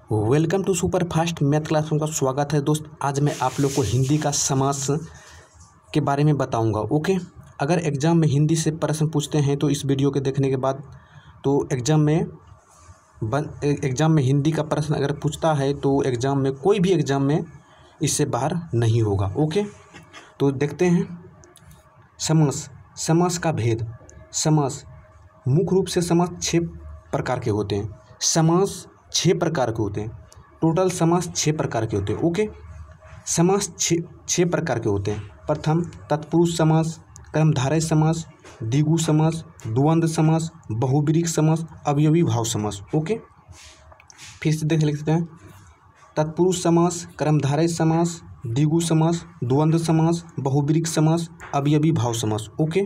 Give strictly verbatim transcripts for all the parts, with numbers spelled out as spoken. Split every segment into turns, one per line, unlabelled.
Welcome to super fast math classroom का स्वागत है दोस्त। आज मैं आप लोग को हिंदी का समास के बारे में बताऊंगा। ओके, अगर एग्ज़ाम में हिंदी से प्रश्न पूछते हैं तो इस वीडियो के देखने के बाद तो एग्ज़ाम में बन एग्ज़ाम में हिंदी का प्रश्न अगर पूछता है तो एग्ज़ाम में कोई भी एग्ज़ाम में इससे बाहर नहीं होगा। ओके, तो देखते हैं समास। समास का भेद। समास मुख्य रूप से समास छः प्रकार के होते हैं। समास छः प्रकार के होते हैं। टोटल समास छः प्रकार के होते हैं। ओके, समास छः छः प्रकार के होते हैं। प्रथम तत्पुरुष समास, कर्मधारय समास, द्विगु समास, द्वंद्व समास, बहुब्रीहि समास, अवयवी भाव समास। ओके, फिर से देख लेते हैं। तत्पुरुष समास, कर्मधारय समास, द्विगु समास, द्वंद्व समास, बहुब्रीहि समास, अवयवी भाव समास। ओके,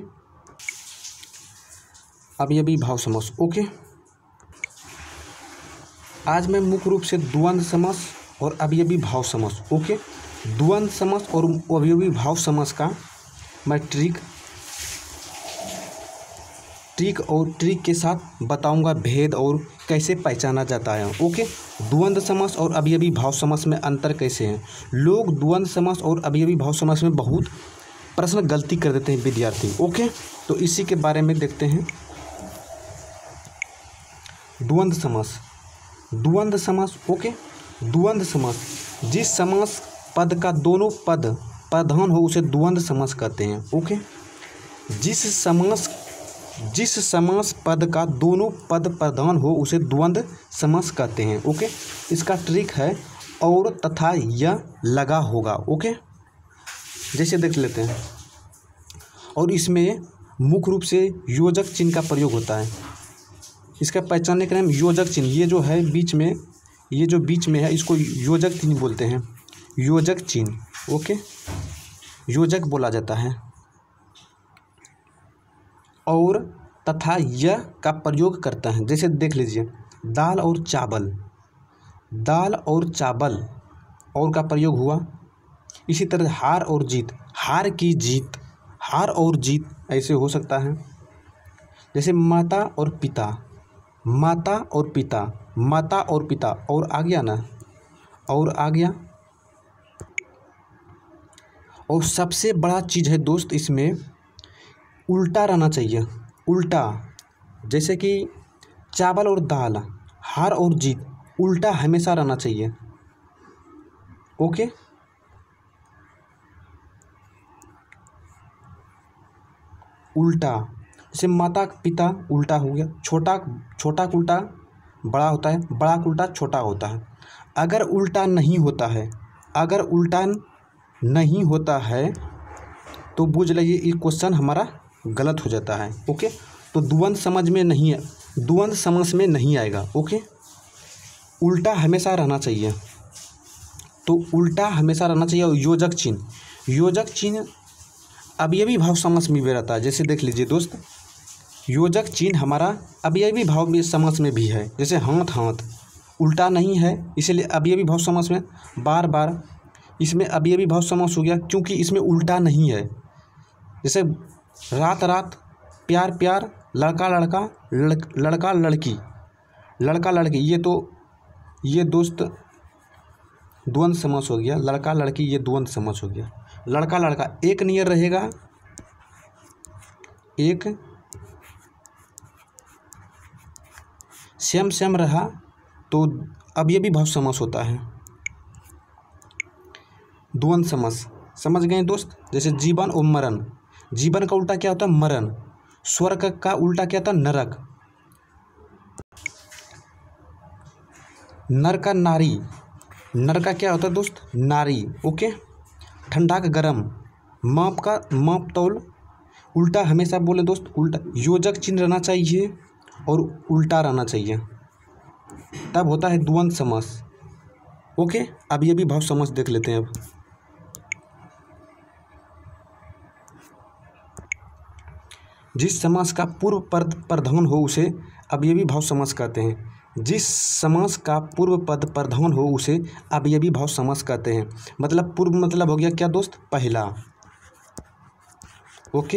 अवयवी भाव समास। ओके, आज मैं मुख्य रूप से द्वंद्व समास और अवयवी भाव समास। ओके, द्वंद्व समास और अवयवी भाव समास का मैं ट्रिक ट्रिक और ट्रिक के साथ बताऊंगा भेद और कैसे पहचाना जाता है। ओके, द्वंद्व समास और अवयवी भाव समास में अंतर कैसे है। लोग द्वंद्व समास और अवयवी भाव समास में बहुत प्रश्न गलती कर देते हैं विद्यार्थी। ओके, तो इसी के बारे में देखते हैं। द्वंद्व समास। द्वंद्व समास। ओके, द्वंद्व समास जिस समास पद का दोनों पद प्रधान हो उसे द्वंद्व समास कहते हैं। ओके, जिस समास जिस समास पद का दोनों पद प्रधान हो उसे द्वंद्व समास कहते हैं। ओके, इसका ट्रिक है और तथा या लगा होगा। ओके, जैसे देख लेते हैं। और इसमें मुख्य रूप से योजक चिन्ह का प्रयोग होता है। इसका पहचानने का नाम योजक चिन्ह। ये जो है बीच में, ये जो बीच में है इसको योजक चिन्ह बोलते हैं। योजक चिन्ह। ओके, योजक बोला जाता है। और तथा यह का प्रयोग करता है। जैसे देख लीजिए, दाल और चावल, दाल और चावल और का प्रयोग हुआ। इसी तरह हार और जीत, हार की जीत, हार और जीत ऐसे हो सकता है। जैसे माता और पिता, माता और पिता, माता और पिता, और आ गया ना, और आ गया। और सबसे बड़ा चीज़ है दोस्त इसमें उल्टा रहना चाहिए। उल्टा, जैसे कि चावल और दाल, हार और जीत, उल्टा हमेशा रहना चाहिए। ओके, उल्टा, जैसे माता पिता उल्टा हो गया। छोटा छोटा का उल्टा बड़ा होता है, बड़ा का उल्टा छोटा होता है। अगर उल्टा नहीं होता है अगर उल्टा नहीं होता है तो बुझ लीजिए ये क्वेश्चन हमारा गलत हो जाता है। ओके, तो द्वंद्व समझ में नहीं है, द्वंद्व समास में नहीं आएगा। ओके, उल्टा हमेशा रहना चाहिए। तो उल्टा हमेशा रहना चाहिए। और योजक चिन्ह, योजक चिन्ह अवयवी भाव समास में भी रहता है। जैसे देख लीजिए दोस्त, योजक चिन्ह हमारा अवयवी भाव में समास में भी है। जैसे हाथ, हाथ उल्टा नहीं है, इसलिए अवयवी भाव समास में बार बार इसमें अवयवी भाव समास हो गया क्योंकि इसमें उल्टा नहीं है। जैसे रात रात, प्यार प्यार, लड़का लड़का, लड़, लड़का लड़की, लड़का लड़की, ये तो ये दोस्त द्वंद्व समास हो गया। लड़का लड़की ये द्वंद्व समास हो गया। लड़का लड़का एक नियर रहेगा, एक सेम सेम रहा तो अवयवी भाव समास होता है। द्वंद्व समास समझ गए दोस्त। जैसे जीवन और मरण, जीवन का उल्टा क्या होता है? मरण। स्वर्ग का उल्टा क्या होता है? नरक। नर का नारी, नर का क्या होता है दोस्त? नारी। ओके, ठंडा का गर्म, माप का माप तौल, उल्टा हमेशा बोले दोस्त, उल्टा। योजक चिन्ह रहना चाहिए और उल्टा रहना चाहिए, तब होता है द्वंद्व समास। ओके, अब ये भी भाव समास देख लेते हैं। अब जिस समास का पूर्व पद प्रधान हो उसे अवयवी भाव समास कहते हैं। जिस समास का पूर्व पद प्रधान हो उसे अवयवी भाव समास कहते हैं। मतलब पूर्व मतलब हो गया क्या दोस्त? पहला। ओके,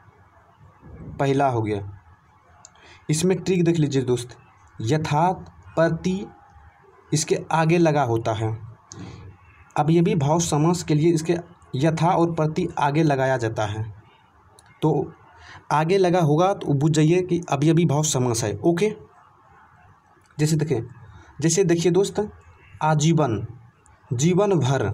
पहला हो गया। इसमें ट्रिक देख लीजिए दोस्त। यथार्थ प्रति इसके आगे लगा होता है। अवयवी भाव समास के लिए इसके यथा और प्रति आगे लगाया जाता है। तो आगे लगा होगा तो बुझ जाइए कि अवयवी भाव समास है। ओके, जैसे देखें, जैसे देखिए दोस्त, आजीवन, जीवन भर,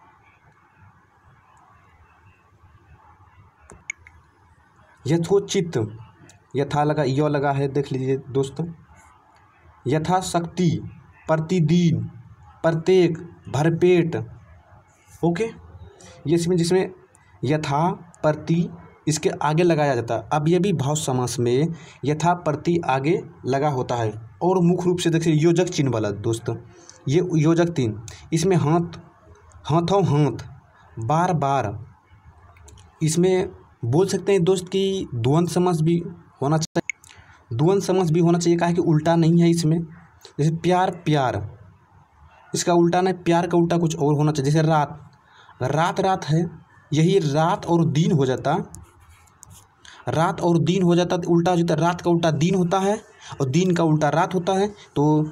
यथोचित, यथा लगा, यो लगा है, देख लीजिए दोस्त, यथाशक्ति, प्रतिदिन, प्रत्येक, भरपेट। ओके, ये इसमें जिसमें यथा प्रति इसके आगे लगाया जाता है। अब ये भी भाव समास में यथा प्रति आगे लगा होता है। और मुख्य रूप से देखिए योजक चिन्ह वाला दोस्त, ये योजक चिन्ह, इसमें हाथ, हाथों हाथ, बार बार, इसमें बोल सकते हैं दोस्त कि द्वंद समास भी होना चाहिए, द्वंद समास भी होना चाहिए। कहा है कि उल्टा नहीं है इसमें। जैसे प्यार प्यार, इसका उल्टा नहीं, प्यार का उल्टा कुछ और होना चाहिए। जैसे रात, रात रात है, यही रात और दिन हो जाता, रात और दिन हो जाता तो उल्टा हो जाता, रात का उल्टा दिन होता है और दिन का उल्टा रात होता है, तो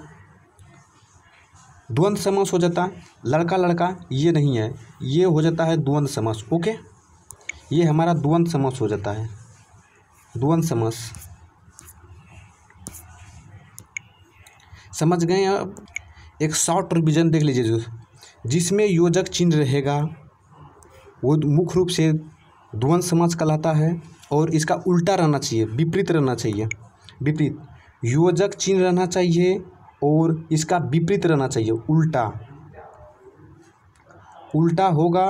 द्वंद समास हो जाता। लड़का लड़का ये नहीं है, ये हो जाता है द्वंद समास। ओके, ये हमारा द्वंद समास हो जाता है, द्वंद समास। समझ गए? अब एक शॉर्ट रिवीजन देख लीजिए, जो जिसमें योजक चिन्ह रहेगा वो मुख्य रूप से द्वंद समास कहलाता है, और इसका उल्टा रहना चाहिए, विपरीत रहना चाहिए, विपरीत। योजक चिन्ह रहना चाहिए और इसका विपरीत रहना चाहिए, उल्टा, उल्टा होगा।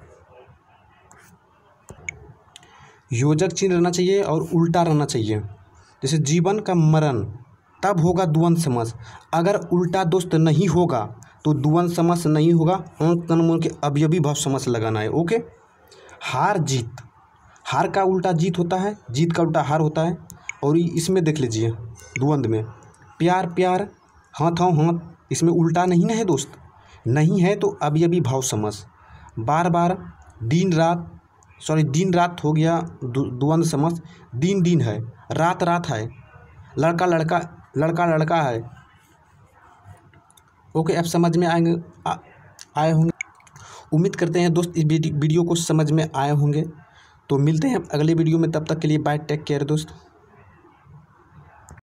योजक चिन्ह रहना चाहिए और उल्टा रहना चाहिए। जैसे जीवन का मरण, तब होगा द्वंद समास। अगर उल्टा दोस्त नहीं होगा तो द्वंद समास नहीं होगा, अंक तन के अवयवी भाव समास लगाना है। ओके, हार जीत, हार का उल्टा जीत होता है, जीत का उल्टा हार होता है। और इसमें देख लीजिए द्वंद में प्यार प्यार, हाथों हाथ, इसमें उल्टा नहीं ना है दोस्त, नहीं है तो अवयवी भाव समास। बार बार, दिन रात, सॉरी दिन रात हो गया द्वंद समास, दिन दिन है, रात रात है, लड़का लड़का लड़का लड़का है। ओके, अब समझ में आएंगे, आ, आए होंगे। उम्मीद करते हैं दोस्त इस वीडियो को समझ में आए होंगे। तो मिलते हैं अगले वीडियो में, तब तक के लिए बाय, टेक केयर दोस्त।